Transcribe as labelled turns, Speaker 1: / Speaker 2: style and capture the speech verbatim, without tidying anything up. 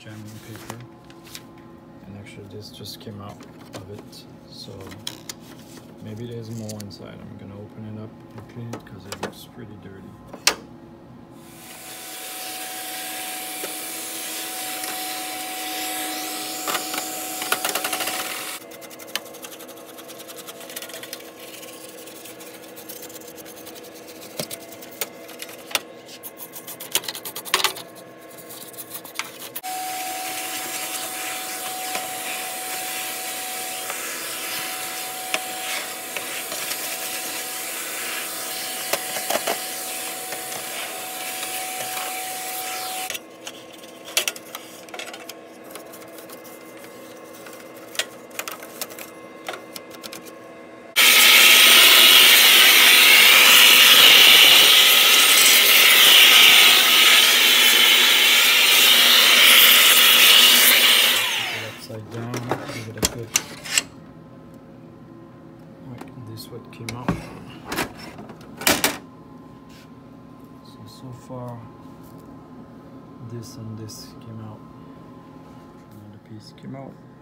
Speaker 1: jamming paper, and actually this just came out of it, so maybe there's more inside. I'm gonna open it up and clean it because it looks pretty dirty. Upside down, give it a good, like this what came out. So, so far, this and this came out. Another piece came out.